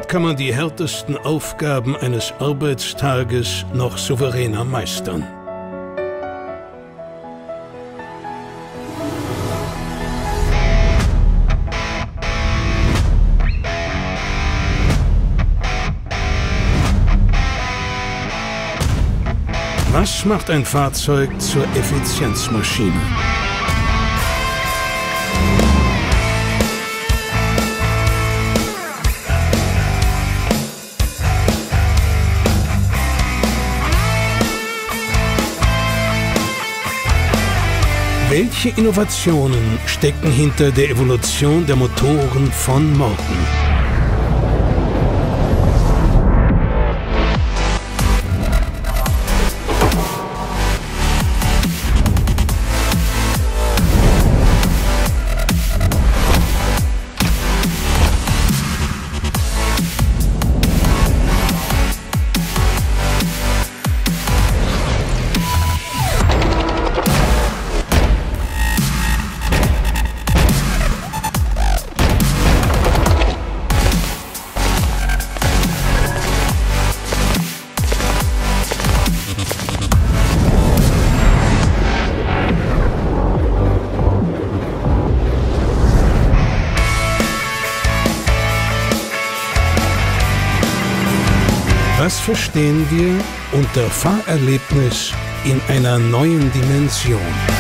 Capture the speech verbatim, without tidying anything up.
kann man die härtesten Aufgaben eines Arbeitstages noch souveräner meistern. Was macht ein Fahrzeug zur Effizienzmaschine? Welche Innovationen stecken hinter der Evolution der Motoren von morgen? Was verstehen wir unter Fahrerlebnis in einer neuen Dimension?